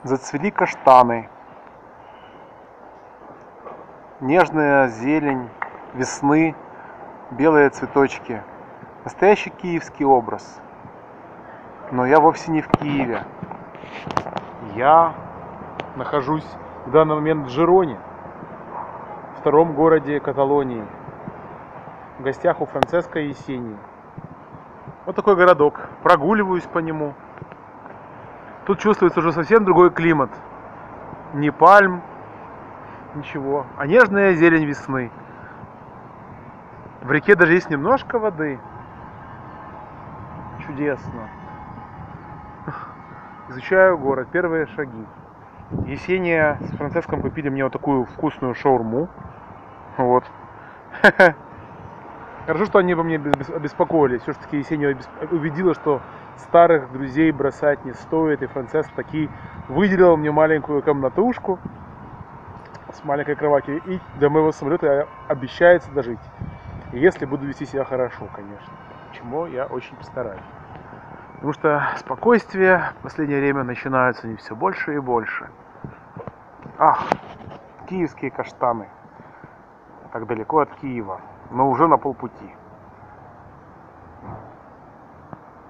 Зацвели каштаны. Нежная зелень весны, белые цветочки. Настоящий киевский образ. Но я вовсе не в Киеве. Я нахожусь в данный момент в Жироне, втором городе Каталонии, в гостях у Франциско Есении. Вот такой городок. Прогуливаюсь по нему. Тут чувствуется уже совсем другой климат. Ни пальм, ничего, а нежная зелень весны. В реке даже есть немножко воды. Чудесно. Изучаю город, первые шаги. Есения с Франциском купили мне вот такую вкусную шаурму. Вот. Хорошо, что они по мне обеспокоились. Все-таки Есения убедила, что старых друзей бросать не стоит. И Франциск таки выделил мне маленькую комнатушку с маленькой кроватью. И до моего самолета обещается дожить. Если буду вести себя хорошо, конечно. Чему я очень постараюсь. Потому что спокойствие в последнее время начинается не все больше и больше. Ах, киевские каштаны. Так далеко от Киева, но уже на полпути.